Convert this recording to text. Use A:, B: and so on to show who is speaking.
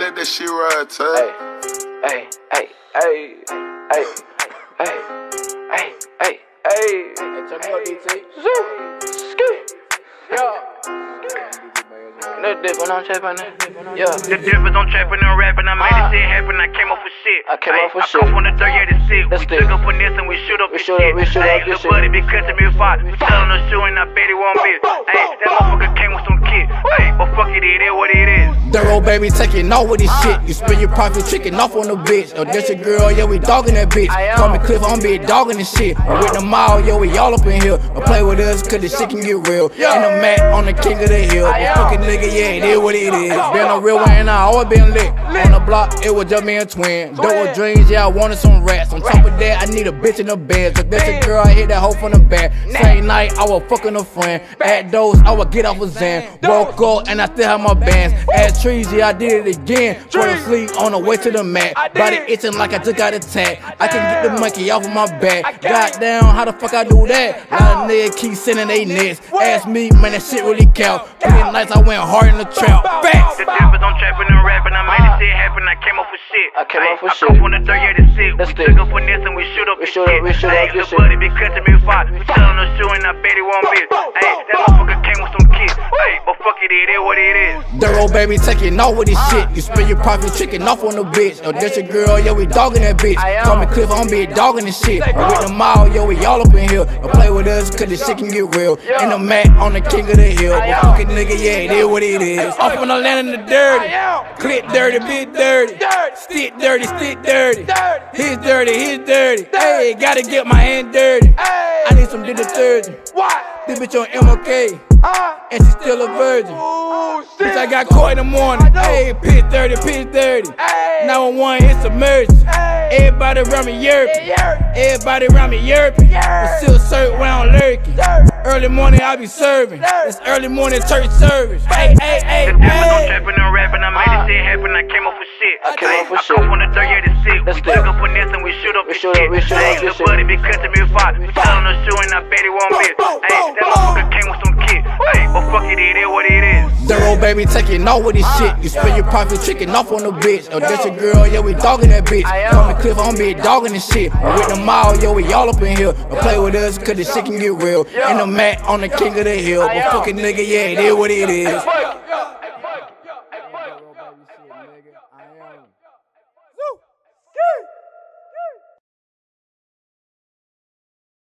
A: let that shit ride, Tay.
B: Hey, hey, hey, hey, hey, hey, hey, hey. Turn me up, DT. Zooske. Yeah. No difference, I'm trapping. Yeah.
C: The difference, I'm trapping and rapping. I made this shit happen. I came up for shit.
B: I
C: come from the dirt, yeah, the shit. We took up finesse and we shoot up the shit. Hey, little buddy be cutting me fight. We telling the shoe and I bet he won't miss. Hey, that motherfucker came with some kit. Hey, but fuck it is what it is.
D: Dirtroadbaby taking off with this shit. You spend your profit tricking off on the bitch. Oh, that's your girl, yeah, we dogging that bitch. Call me Cliff, I'm be dogging this shit. I'm with the mall, yo, we all up in here. Don't play with us, cause this shit can get real. And the Mac on the king of the hill. But fucking nigga, yeah, it is what it is. Been a real one and I always been lit. On the block, it was just me and twin. Dope dreams, yeah, I wanted some rats. On top of that, I need a bitch in the bed. Cause that's a girl, I hit that hoe from the back. Same night, I was fucking a friend. At those, I would get off a Zan. Woke up and I still have my bands. At trees, yeah, I did it again. Fall asleep on the way to the mat. Body itching like I just got attacked. I can get the monkey off of my back. Goddamn, how the fuck I do that? Lot of niggas keep sending they nets. Ask me, man, that shit really count. Plenty nights I went hard in the trap. Facts.
C: The difference, I'm trapping and rapping. I made this shit happen. I came up for shit. I come from the dirt, yeah, the shit. We took up finesse and we shoot up the shit. Hey, little buddy be cutting me fight. We telling the shoe and I bet he won't miss. Hey, that motherfucker came with some kit. Hey, but fuck it is what it is.
D: Dirtroadbaby taking off with this shit. You spend your profit tricking off on the bitch. Oh, that's your girl, yeah, we dogging that bitch. Call me Cliff, I'm be dogging this shit. I'm with the mall, yo, we all up in here. Don't play with us, cause this shit can get real. And the Mac on the king of the hill. But fucking nigga, yeah, it is what it is. I'm from the land of the dirty. Clip dirty, bit dirty. Stick dirty, stick dirty. His dirty, his dirty. Hey, gotta get my hand dirty. I need some detergent. This bitch on MLK, and she still a virgin. Bitch, I got caught in the morning. Hey, pitch dirty, pitch dirty. 911, it's emergency. Everybody around me yerping. Everybody around me yerping. The silk shirt when I'm lurking. Early morning I be serving. It's early morning church service. Hey, hey, hey,
C: hey. The difference, I'm trapping and rapping. I made this shit happen. I came up for shit. I come from the dirt, yeah, the shit. We took up finesse and we shoot up the shit. Hey, little buddy be cutting me fight. We telling the shoe and I bet he won't miss. Hey, that motherfucker came with some kit. Hey, but fuck it is what it is.
D: Dirtroadbaby taking off with this shit. You spend your profit tricking off on the bitch. Oh, that's your girl, yeah, we dogging that bitch. Call me Cliff, I'm be dogging this shit. I'm with the mall, yo, we all up in here. Don't play with us, cause this shit can get real. And the Mac on the king of the hill. But fucking nigga, yeah, it is what it is.